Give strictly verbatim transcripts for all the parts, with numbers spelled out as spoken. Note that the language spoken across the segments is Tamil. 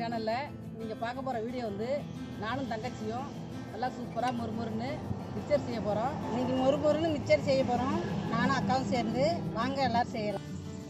சேனலில் நீங்கள் பார்க்க போகிற வீடியோ வந்து நானும் தங்கச்சியும் நல்லா சூப்பராக மொறுமொறுன்னு மிக்சர் செய்ய போகிறோம். இன்றைக்கி மொறுமொறுன்னு மிக்சர் செய்ய போகிறோம். நானும் அக்காவும் சேர்ந்து வாங்க எல்லோரும் செய்யலாம்.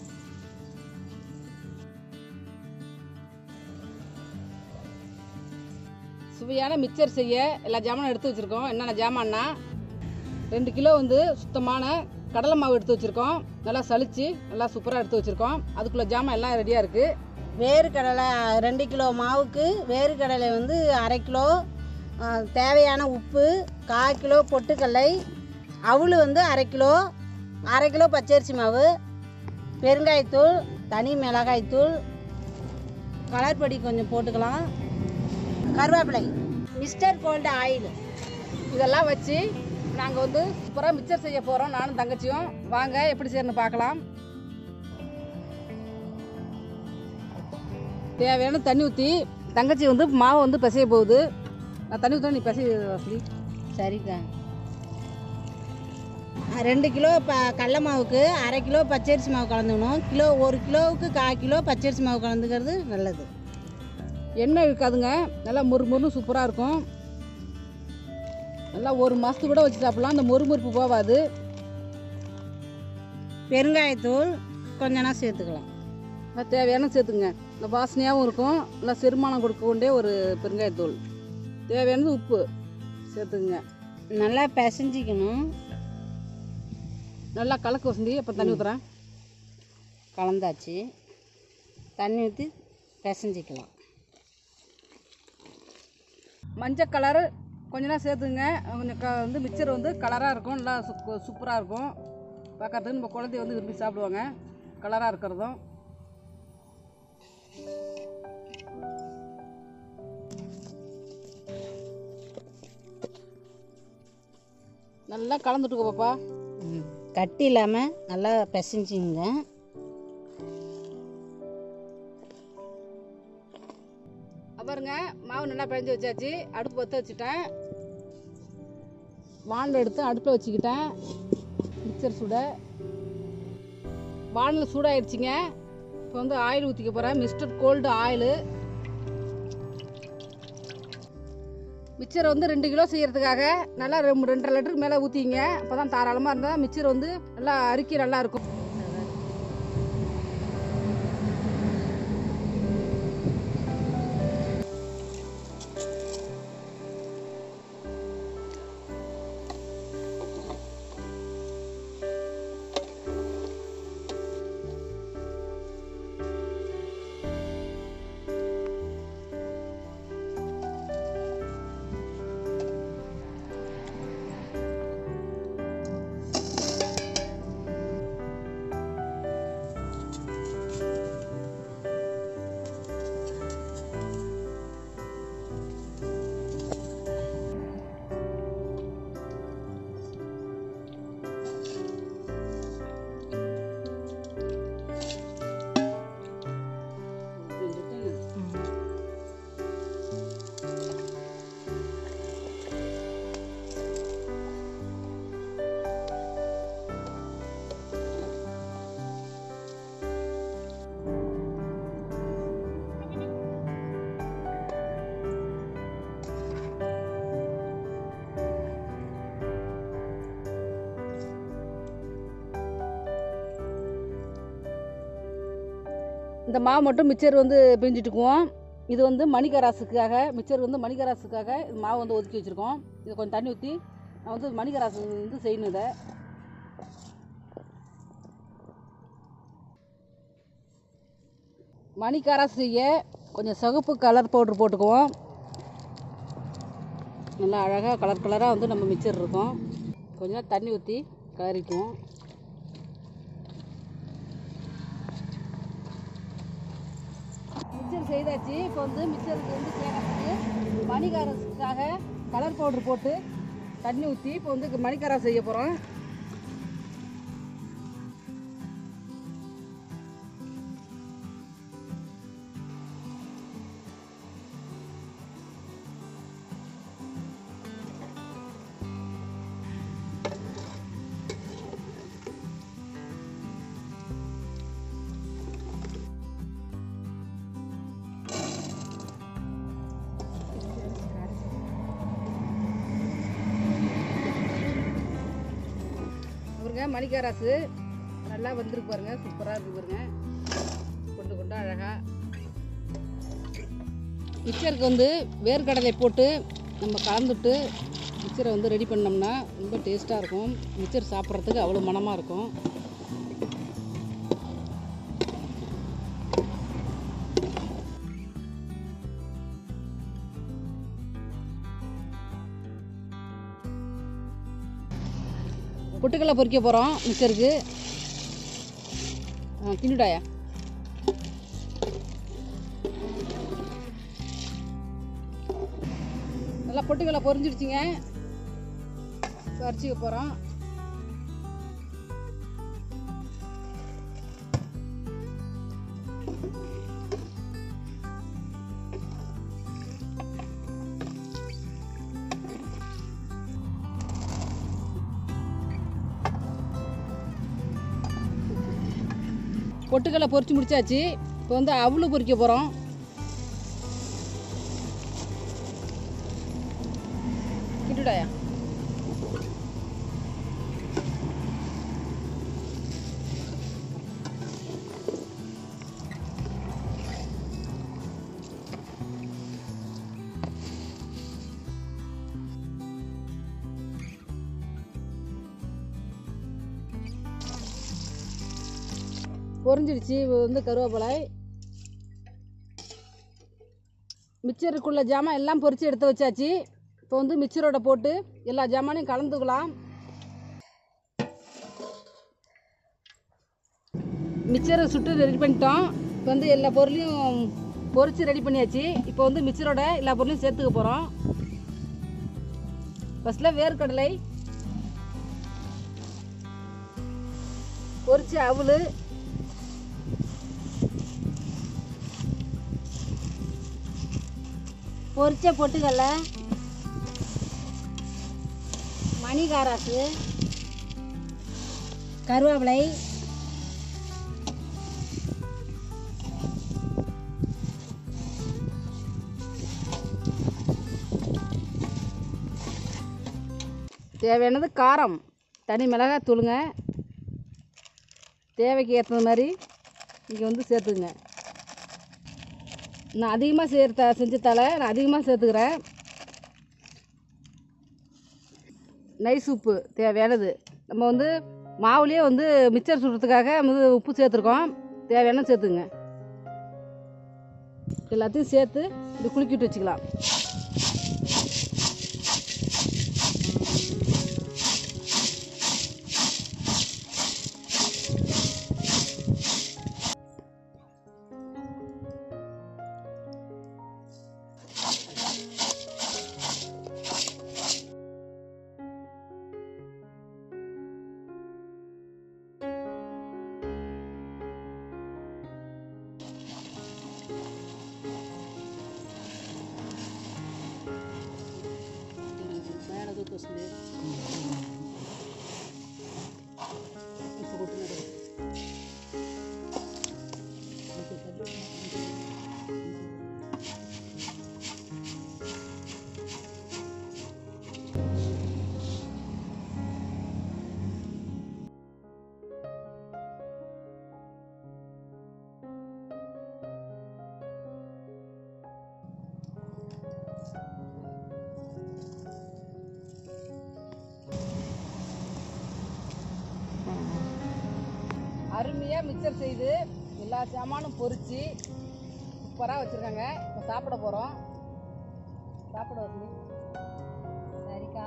சுவையான மிக்சர் செய்ய எல்லா ஜாமானும் எடுத்து வச்சுருக்கோம். என்னென்ன ஜாமான்னா, ரெண்டு கிலோ வந்து சுத்தமான கடலை மாவு எடுத்து வச்சுருக்கோம். நல்லா சளிச்சு நல்லா சூப்பராக எடுத்து வச்சுருக்கோம். அதுக்குள்ளே ஜாமான் எல்லாம் ரெடியாக இருக்குது. வேர்க்கடலை ரெண்டு கிலோ மாவுக்கு வேர்க்கடலை வந்து அரை கிலோ, தேவையான உப்பு, கால் கிலோ பொட்டுக்கடலை, அவள் வந்து அரை கிலோ, அரை கிலோ பச்சரிசி மாவு, பெருங்காயத்தூள், தனி மிளகாய்த்தூள், கலர் பொடி கொஞ்சம் போட்டுக்கலாம், கருவேப்பிலை, மிஸ்டர் கோல்டு ஆயில், இதெல்லாம் வச்சு நாங்கள் வந்து சூப்பராக மிக்சர் செய்ய போகிறோம். நானும் தங்கச்சியும் வாங்க எப்படி செய்யணும்னு பார்க்கலாம். தேவையான தண்ணி ஊற்றி தங்கச்சி வந்து மாவு வந்து பிசைய போகுது. நான் தண்ணி ஊற்ற நீ பிசைய வசதி. சரிக்கா. ரெண்டு கிலோ ப கடல மாவுக்கு அரை கிலோ பச்சரிசி மாவு கலந்துக்கணும். கிலோ ஒரு கிலோவுக்கு கால் கிலோ பச்சரிசி மாவு கலந்துக்கிறது நல்லது. எண்ணெய் இருக்காதுங்க, நல்லா மொறு மொறுன்னு சூப்பராக இருக்கும். நல்லா ஒரு மாதத்துக்கு கூட வச்சு சாப்பிட்லாம். அந்த மொறு மொறுப்பு போகாது. பெருங்காயத்தூள் கொஞ்சம் நான் சேர்த்துக்கலாம். நல்லா தேவையான சேர்த்துங்க. இந்த வாசனையாகவும் இருக்கும். நல்லா செரிமானம் கொடுக்க கொண்டே ஒரு பெருங்காயத்தூள். தேவையானது உப்பு சேர்த்துக்குங்க. நல்லா பிசைஞ்சிக்கணும். நல்லா கலக்கு வசந்தி. அப்போ தண்ணி ஊற்றுறேன். கலந்தாச்சு. தண்ணி ஊற்றி பிசைஞ்சிக்கலாம். மஞ்சள் கலர் கொஞ்ச நேரம் சேர்த்துங்க. கொஞ்சம் க வந்து மிக்சர் வந்து கலராக இருக்கும். நல்லா சூ சூப்பராக இருக்கும் பார்க்கறதுக்கு. நம்ம குழந்தைய வந்து விரும்பி சாப்பிடுவாங்க கலராக இருக்கிறதும். நல்லா கலந்துட்டுக்கோ பாப்பா. கட்டி இல்லாமல் நல்லா பிசைஞ்சிங்க. பாருங்க, மாவு நல்லா பிழைஞ்சி வச்சாச்சு. அடுப்பு பற்ற வச்சுட்டேன். வானல் எடுத்து அடுப்பில் வச்சுக்கிட்டேன். மிக்சர் சுட வானல் சூடாகிடுச்சிங்க. இப்போ வந்து ஆயில் ஊற்றிக்க போகிறேன். Mister gold oil. மிக்சர் வந்து ரெண்டு கிலோ செய்கிறதுக்காக நல்லா ரெண்டு ரெண்டரை லிட்டருக்கு மேலே ஊற்றிங்க. அப்போ தான் தாராளமாக இருந்தால் மிக்சர் வந்து நல்லா அரிக்கி நல்லாயிருக்கும். இந்த மாவு மட்டும் மிக்சர் வந்து பிழிஞ்சிட்டுக்குவோம். இது வந்து மணிகராசுக்காக, மிக்சர் வந்து மணிகராசுக்காக இது மாவு வந்து ஒதுக்கி வச்சுருக்கோம். இதை கொஞ்சம் தண்ணி ஊற்றி நான் வந்து மணிகராசு வந்து செய்யணும். இதை மணிகராசு செய்ய கொஞ்சம் சிவப்பு கலர் பவுட்ரு போட்டுக்குவோம். நல்லா அழகாக கலர் கலராக வந்து நம்ம மிக்சர் இருக்கும். கொஞ்சம் தண்ணி ஊற்றி கலரிக்குவோம். மிக்சர் செய்தாச்சு. இப்போ வந்து மிக்சருக்கு வந்து சேர்க்கறதுக்கு மணிகராசுக்காக கலர் பவுட்ரு போட்டு தண்ணி ஊற்றி இப்போ வந்து மணிகராசு செய்ய போகிறோம். பாருங்கள் மணிக்காராசு நல்லா வந்துருக்கு பாருங்கள், சூப்பராக இருக்குது பாருங்கள், கொண்டு கொண்டு அழகாக. மிக்சருக்கு வந்து வேர்க்கடலை போட்டு நம்ம கலந்துட்டு மிக்சரை வந்து ரெடி பண்ணோம்னா ரொம்ப டேஸ்ட்டாக இருக்கும். மிக்சர் சாப்பிட்றதுக்கு அவ்வளோ மணமாக இருக்கும். பொட்டுக்கடலை பொரிக்க போகிறோம் மிக்சருக்கு. கிண்டுடாயா. நல்லா பொட்டுக்கடலை பொரிஞ்சிடுச்சிங்க. பறிச்சிக்க போகிறோம். பொட்டுக்கடலை பொரிச்சு முடிச்சாச்சு. இப்போ வந்து அவலு பொரிக்க போகிறோம். கிட்டுடாயா. பொரிஞ்சிடுச்சு. வந்து கருவேப்பிலை, மிக்சருக்குள்ள ஜாமான் எல்லாம் பொரித்து எடுத்து வச்சாச்சு. இப்போ வந்து மிக்சரோட போட்டு எல்லா ஜாமானையும் கலந்துக்கலாம். மிக்சரை சுட்டு ரெடி பண்ணிட்டோம். இப்போ வந்து எல்லா பொருளையும் பொரித்து ரெடி பண்ணியாச்சு. இப்போ வந்து மிக்சரோட எல்லா பொருளையும் சேர்த்துக்க போகிறோம். ஃபஸ்ட்டில் வேர்க்கடலை, பொரிச்சு அவலு, பொரிச்ச பொட்டுக்கடலை, மணிக்காராசு, கருவேப்பிலை, தேவையானது காரம், தனி மிளகாய் தூளுங்க, தேவைக்கு ஏற்றது மாதிரி இங்கே வந்து சேர்த்துக்குங்க. நான் அதிகமாக சேர்த்த செஞ்சதால நான் அதிகமாக சேர்த்துக்கிறேன். நைஸ் உப்பு தேவையானது. நம்ம வந்து மாவுலேயே வந்து மிக்சர் சுடுறதுக்காக வந்து உப்பு சேர்த்துருக்கோம். தேவையான சேர்த்துங்க. எல்லாத்தையும் சேர்த்து இது குலுக்கிட்டு வச்சுக்கலாம். அருமையாக மிக்சர் செய்து எல்லா சாமானும் பொரித்து சூப்பராக வச்சுருக்காங்க. இப்போ சாப்பிட போகிறோம். சாப்பிட வந்து சரிக்கா.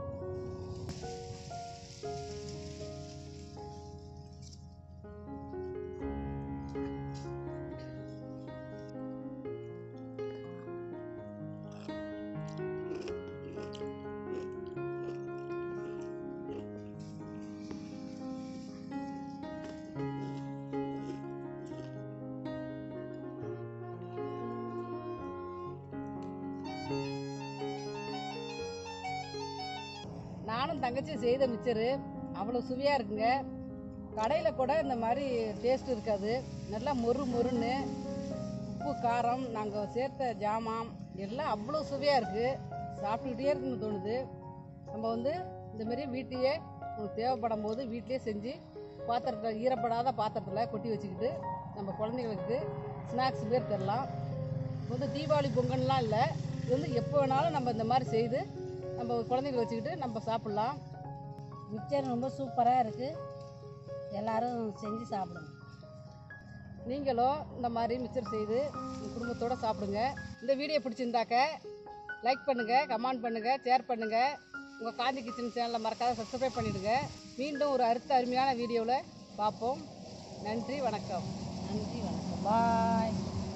நானும் தங்கச்சி செய்த மிக்சரு அவ்வளோ சுவையாக இருக்குங்க. கடையில் கூட இந்த மாதிரி டேஸ்ட் இருக்காது. நல்லா மொறு மொறுன்னு உப்பு காரம் நாங்கள் சேர்த்த ஜாமான் எல்லாம் அவ்வளோ சுவையாக இருக்குது. சாப்பிட்டுக்கிட்டே இருக்குன்னு தோணுது. நம்ம வந்து இந்தமாரி வீட்டையே உங்களுக்கு தேவைப்படும் போது வீட்டிலே செஞ்சு பாத்திரத்தில் ஈரப்படாத பாத்திரத்தில் கொட்டி வச்சுக்கிட்டு நம்ம குழந்தைங்களுக்கு ஸ்நாக்ஸ் பேர் தரலாம். இது வந்து தீபாவளி பொங்கல்லாம் இல்லை, இது வந்து எப்போ வேணாலும் நம்ம இந்த மாதிரி செய்து நம்ம குழந்தைங்களை வச்சுக்கிட்டு நம்ம சாப்பிட்லாம். மிக்சர் ரொம்ப சூப்பராக இருக்குது, எல்லோரும் செஞ்சு சாப்பிடுங்க. நீங்களும் இந்த மாதிரி மிக்சர் செய்து உங்கள் குடும்பத்தோடு சாப்பிடுங்க. இந்த வீடியோ பிடிச்சிருந்தாக்க லைக் பண்ணுங்கள், கமெண்ட் பண்ணுங்கள், ஷேர் பண்ணுங்கள். உங்கள் காந்தி கிச்சன் சேனலை மறக்காத சப்ஸ்கிரைப் பண்ணிவிடுங்க. மீண்டும் ஒரு அடுத்த அருமையான வீடியோவில் பார்ப்போம். நன்றி, வணக்கம். நன்றி, வணக்கம். பாய்.